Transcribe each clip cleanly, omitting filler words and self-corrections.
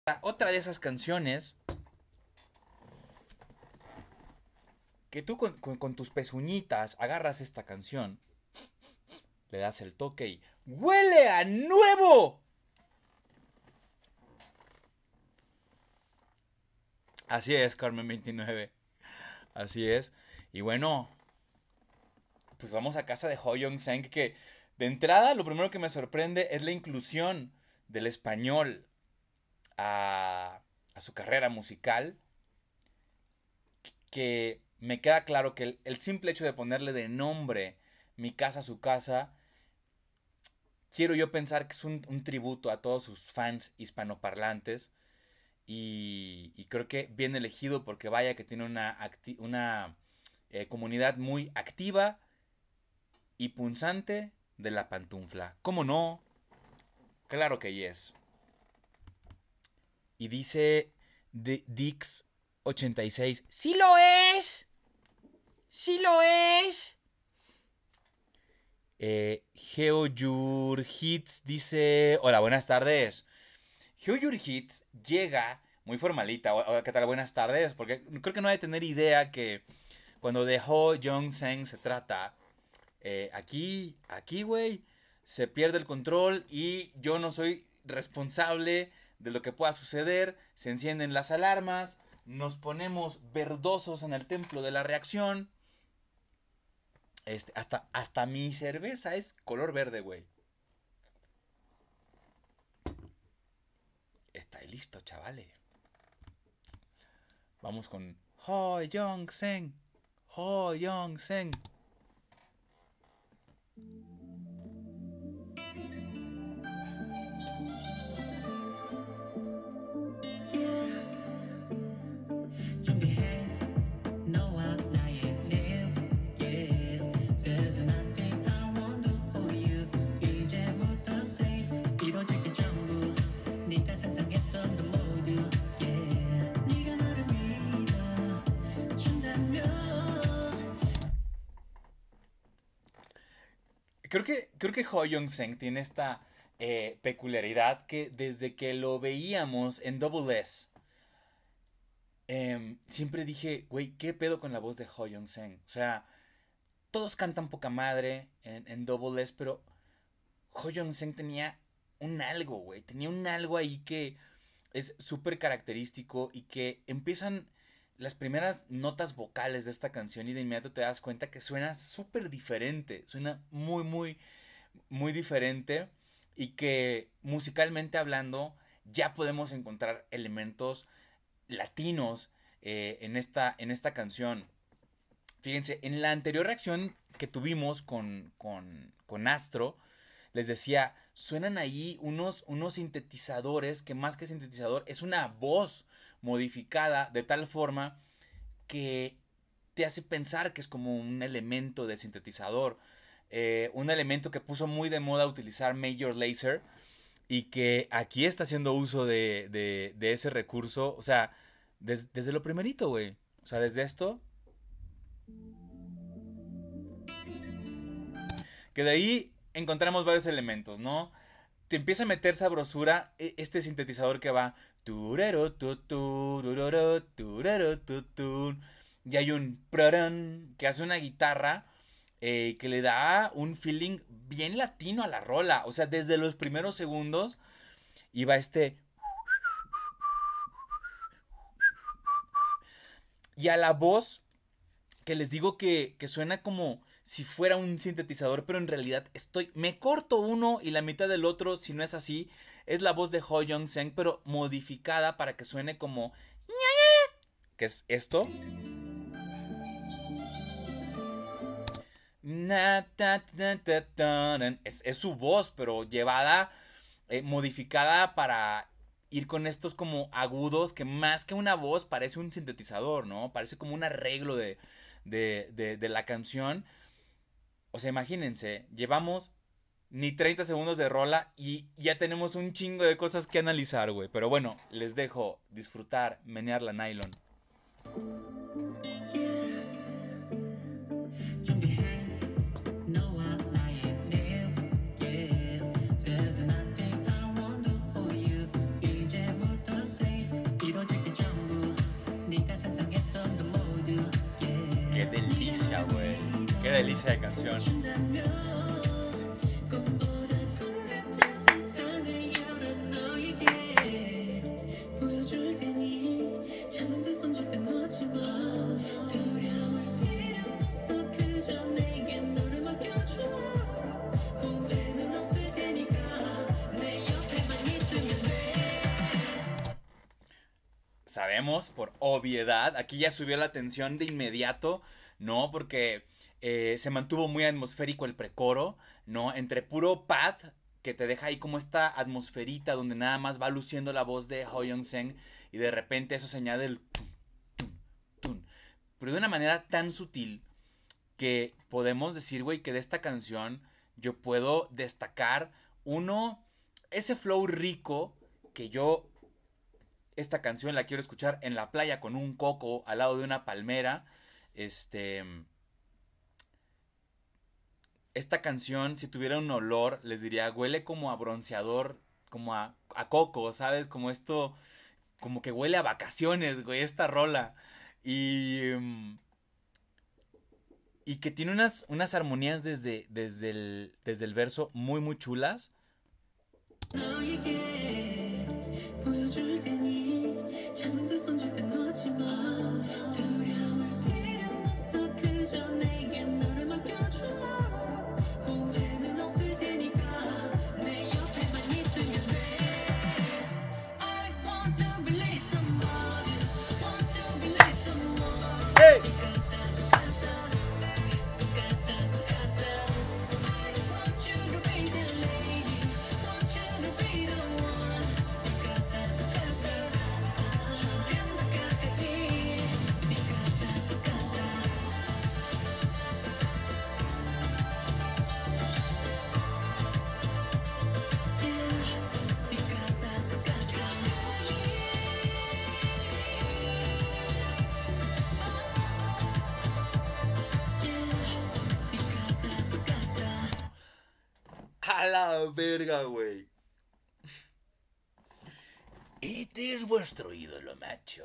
Otra de esas canciones que tú con tus pezuñitas agarras esta canción, le das el toque y ¡huele a nuevo! Así es, Carmen 29. Así es. Y bueno, pues vamos a casa de Ho Young Seng, que de entrada lo primero que me sorprende es la inclusión del español a su carrera musical, que me queda claro que el simple hecho de ponerle de nombre Mi casa, su casa, quiero yo pensar que es un tributo a todos sus fans hispanoparlantes. Y creo que bien elegido porque vaya que tiene una comunidad muy activa y punzante de la pantufla. ¿Cómo no? Claro que yes. Y dice Dix86, ¡sí lo es! ¡Sí lo es! Geoyur Hits dice, hola, buenas tardes. Geoyur Hits llega muy formalita. Hola, ¿qué tal? Buenas tardes. Porque creo que no hay de tener idea que cuando de Ho Young Seng se trata, aquí, güey, se pierde el control y yo no soy responsable de lo que pueda suceder. Se encienden las alarmas, nos ponemos verdosos en el templo de la reacción. Hasta mi cerveza es color verde, güey. ¿Estáis listos, chavales? Vamos con Ho Young Seng. Ho Young Seng. Creo que Ho Young Seng tiene esta peculiaridad que desde que lo veíamos en Double S, siempre dije, güey, ¿qué pedo con la voz de Ho Young Seng? O sea, todos cantan poca madre en Double S, pero Ho Young Seng tenía un algo, güey. Tenía un algo ahí que es súper característico y que empiezan las primeras notas vocales de esta canción y de inmediato te das cuenta que suena súper diferente. Suena muy, muy, muy diferente y que musicalmente hablando ya podemos encontrar elementos latinos en esta canción. Fíjense, en la anterior reacción que tuvimos con Astro, les decía, suenan ahí unos sintetizadores que más que sintetizador es una voz modificada de tal forma que te hace pensar que es como un elemento de sintetizador. Un elemento que puso muy de moda utilizar Major Lazer y que aquí está haciendo uso de ese recurso. O sea, desde lo primerito, güey. O sea, desde esto. Que de ahí encontramos varios elementos, ¿no? Te empieza a meter sabrosura este sintetizador que va. Y hay un prarán que hace una guitarra que le da un feeling bien latino a la rola. O sea, desde los primeros segundos iba este. Y a la voz, que les digo que suena como si fuera un sintetizador, pero en realidad me corto uno y la mitad del otro, si no es así, es la voz de Ho Young Seng, pero modificada para que suene como, que es esto. Es su voz, pero llevada, modificada para ir con estos como agudos que más que una voz parece un sintetizador, ¿no? Parece como un arreglo de la canción. O sea, imagínense, llevamos ni 30 segundos de rola y ya tenemos un chingo de cosas que analizar, güey. Pero bueno, les dejo disfrutar, menear la nylon. delicia de canción. Sabemos, por obviedad, aquí ya subió la tensión de inmediato, ¿no? Porque se mantuvo muy atmosférico el precoro, ¿no? Entre puro pad, que te deja ahí como esta atmosferita donde nada más va luciendo la voz de Hoyeon Seng y de repente eso se añade el tum, tum, tum, pero de una manera tan sutil que podemos decir, güey, que de esta canción yo puedo destacar uno, ese flow rico que yo... Esta canción la quiero escuchar en la playa con un coco al lado de una palmera. Esta canción, si tuviera un olor, les diría, huele como a bronceador, como a coco, ¿sabes? Como esto, como que huele a vacaciones, güey, esta rola. Y que tiene unas armonías desde el verso muy, muy chulas. ¡Hey! A la verga, güey. Este es vuestro ídolo, macho.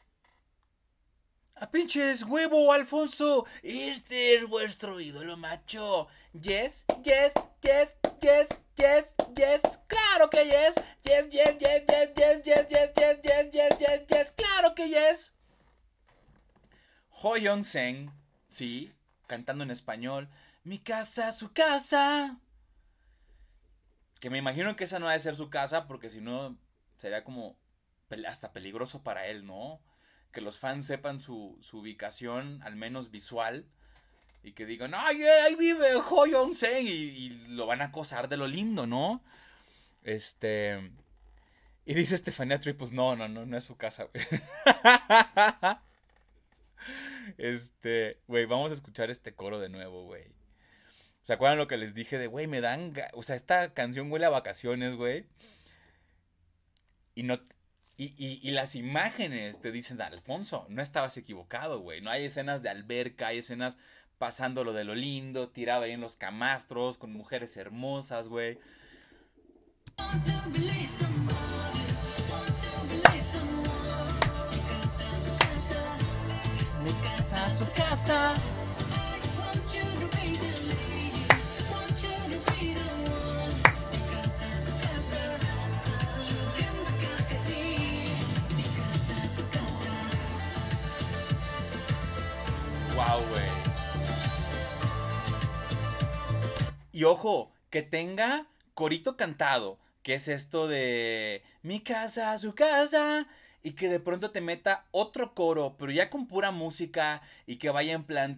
¡A pinches huevo, Alfonso! Este es vuestro ídolo, macho. Yes, yes, yes, yes, yes, yes. ¡Claro que yes! Yes, yes, yes, yes, yes, yes, yes, yes, yes, yes, yes, yes. ¡Claro que yes! Hoyeon Seng, sí, cantando en español. Mi casa, su casa. Que me imagino que esa no ha de ser su casa, porque si no sería como hasta peligroso para él, ¿no? Que los fans sepan su ubicación, al menos visual, y que digan, ¡ay, ahí vive Hoyeon Seng! Y lo van a acosar de lo lindo, ¿no? Y dice Estefanía Tree, pues no es su casa, güey. Güey, vamos a escuchar este coro de nuevo, güey. ¿Se acuerdan lo que les dije de, güey, me dan... O sea, esta canción huele a vacaciones, güey. Y no... Y las imágenes te dicen, Alfonso, no estabas equivocado, güey. No hay escenas de alberca, hay escenas pasando lo de lo lindo, tirado ahí en los camastros, con mujeres hermosas, güey. Mi casa, su casa. Wow, güey. Y ojo, que tenga corito cantado, que es esto de mi casa, su casa, y que de pronto te meta otro coro, pero ya con pura música, y que vaya en plan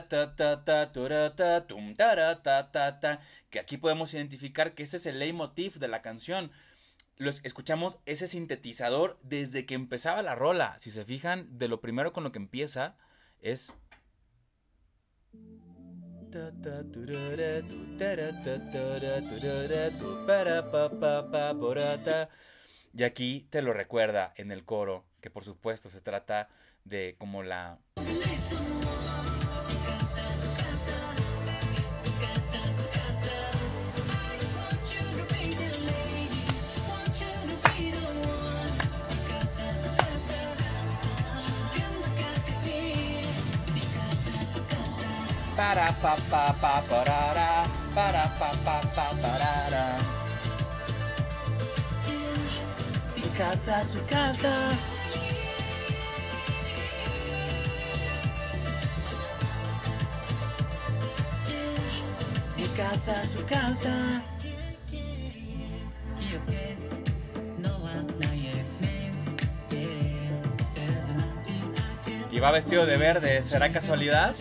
que aquí podemos identificar que ese es el leitmotiv de la canción. Escuchamos ese sintetizador desde que empezaba la rola. Si se fijan, de lo primero con lo que empieza es... Y aquí te lo recuerda en el coro, que por supuesto se trata de como la... Para pa pa pa parara, para pa pa pa parara. Mi casa, su casa. Mi casa, su casa. Y va vestido de verde, ¿será casualidad?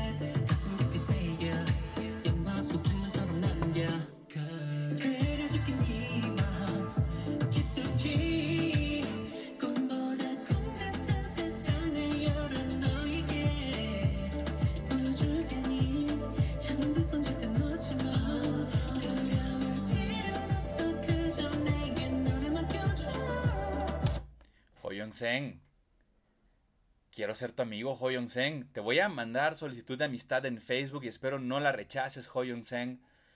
Hoyong-sen, quiero ser tu amigo, Hoyong-sen. Te voy a mandar solicitud de amistad en Facebook y espero no la rechaces, Hoyong-sen.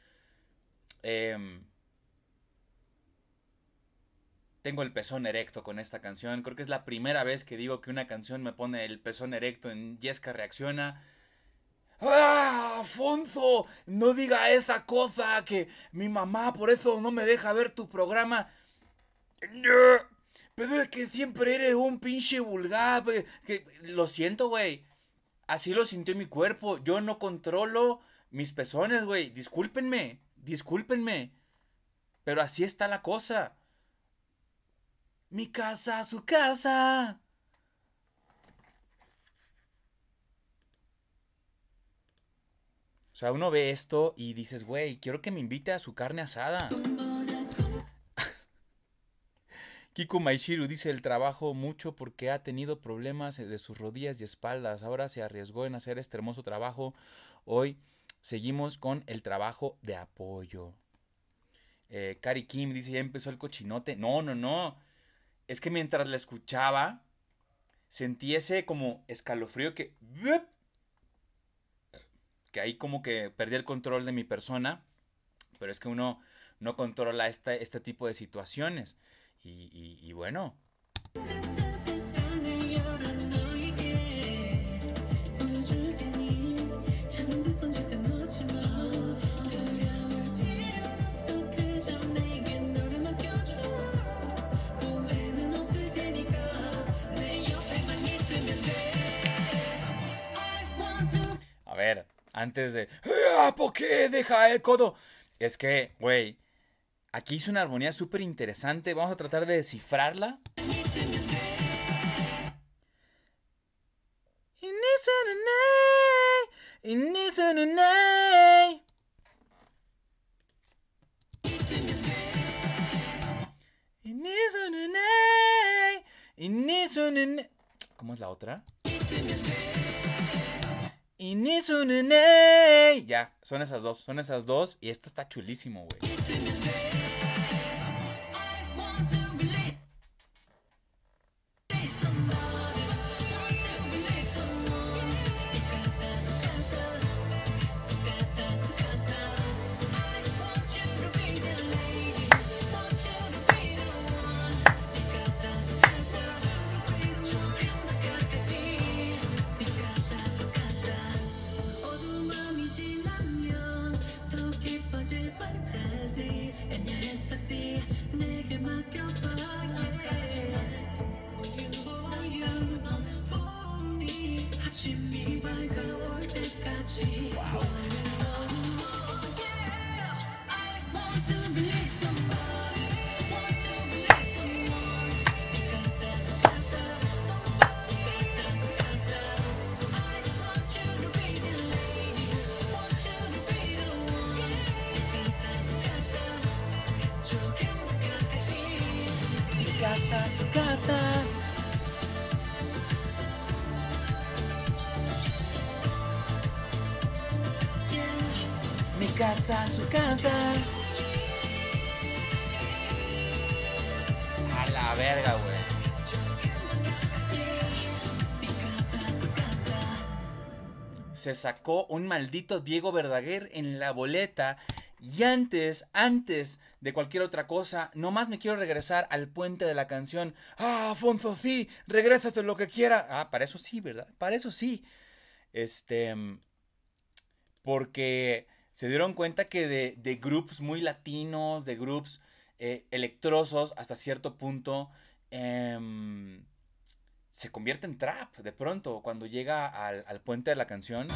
Tengo el pezón erecto con esta canción. Creo que es la primera vez que digo que una canción me pone el pezón erecto en Yesca Reacciona. ¡Ah, Afonso! No diga esa cosa, que mi mamá por eso no me deja ver tu programa. Pero es que siempre eres un pinche vulgar. Lo siento, güey. Así lo sintió mi cuerpo. Yo no controlo mis pezones, güey. Discúlpenme. Discúlpenme. Pero así está la cosa. Mi casa, su casa. O sea, uno ve esto y dices, güey, quiero que me invite a su carne asada. Kiko Maishiru dice, el trabajo mucho porque ha tenido problemas de sus rodillas y espaldas. Ahora se arriesgó en hacer este hermoso trabajo. Hoy seguimos con el trabajo de apoyo. Kari Kim dice, ya empezó el cochinote. No, no, no. Es que mientras la escuchaba, sentí ese como escalofrío que ahí como que perdí el control de mi persona. Pero es que uno no controla este tipo de situaciones. Y bueno. A ver, antes de... ¿Por qué deja el codo? Es que, güey, aquí hizo una armonía súper interesante. Vamos a tratar de descifrarla. ¿Cómo es la otra? Ya, son esas dos. Y esto está chulísimo, güey. Su casa. Mi casa, su casa. A la verga, güey. Se sacó un maldito Diego Verdaguer en la boleta. Y antes de cualquier otra cosa, nomás me quiero regresar al puente de la canción. Ah, Afonso, sí, regrésate lo que quiera. Ah, para eso sí, ¿verdad? Para eso sí. porque se dieron cuenta que de grupos muy latinos, de grupos electrosos hasta cierto punto, em, se convierte en trap de pronto cuando llega al puente de la canción.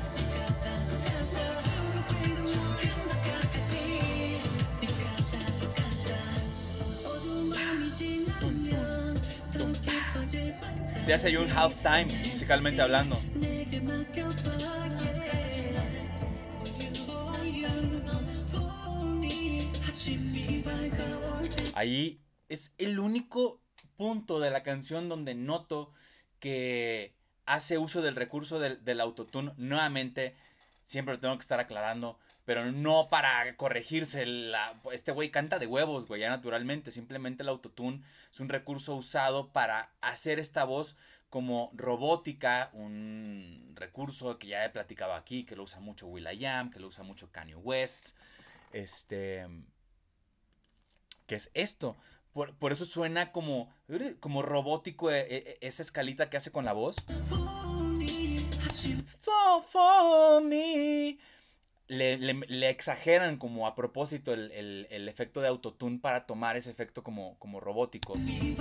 Se hace ahí un halftime, musicalmente hablando. Ahí es el único punto de la canción donde noto que hace uso del recurso del autotune. Nuevamente, siempre lo tengo que estar aclarando, pero no para corregirse. Este güey canta de huevos, güey, ya naturalmente. Simplemente el autotune es un recurso usado para hacer esta voz como robótica, un recurso que ya he platicado aquí, que lo usa mucho will.i.am, que lo usa mucho Kanye West. ¿Qué es esto? Por eso suena como robótico esa escalita que hace con la voz. For me. Le exageran como a propósito el efecto de autotune para tomar ese efecto como robótico.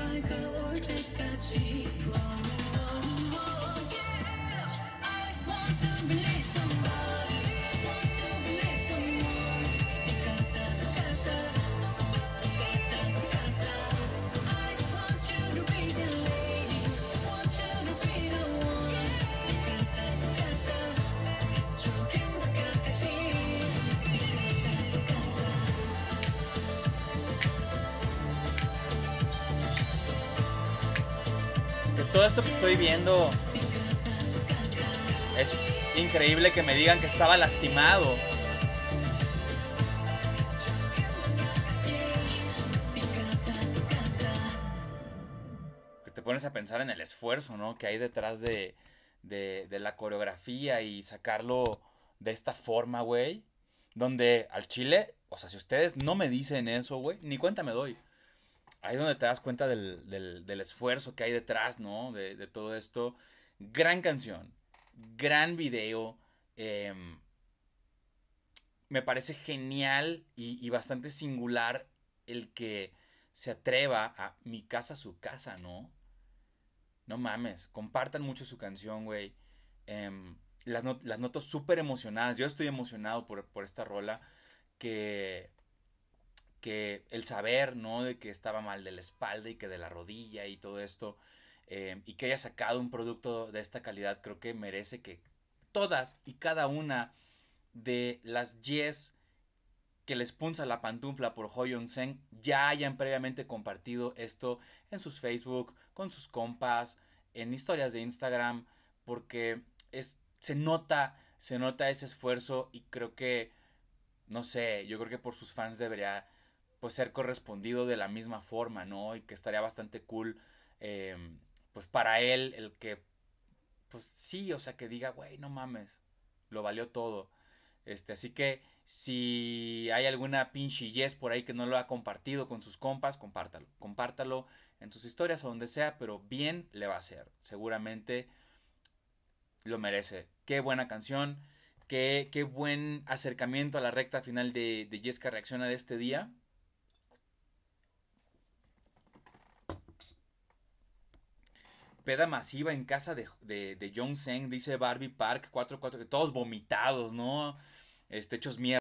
De todo esto que estoy viendo, es increíble que me digan que estaba lastimado. Que te pones a pensar en el esfuerzo, ¿no? Que hay detrás de la coreografía y sacarlo de esta forma, güey. Donde al chile, o sea, si ustedes no me dicen eso, güey, ni cuenta me doy. Ahí es donde te das cuenta del esfuerzo que hay detrás, ¿no? De todo esto. Gran canción, gran video. eh, Me parece genial y bastante singular el que se atreva a mi casa, su casa, ¿no? No mames, compartan mucho su canción, güey. Las noto súper emocionadas. Yo estoy emocionado por esta rola. Que, que el saber, ¿no? De que estaba mal de la espalda y que de la rodilla y todo esto. Y que haya sacado un producto de esta calidad, creo que merece que todas y cada una de las yes que les punza la pantufla por Hoyeon-sen ya hayan previamente compartido esto en sus Facebook, con sus compas, en historias de Instagram, porque se nota ese esfuerzo y creo que, no sé, yo creo que por sus fans debería pues ser correspondido de la misma forma, ¿no? Y que estaría bastante cool, eh, pues para él, el que, pues sí, o sea, que diga, güey, no mames, lo valió todo. Así que si hay alguna pinche yes por ahí que no lo ha compartido con sus compas, compártalo. Compártalo en tus historias o donde sea, pero bien le va a hacer. Seguramente lo merece. Qué buena canción. Qué buen acercamiento a la recta final de Yesca Reacciona de este día. Peda masiva en casa de Jong Seng, dice Barbie Park 44, todos vomitados, ¿no? Hechos mierda.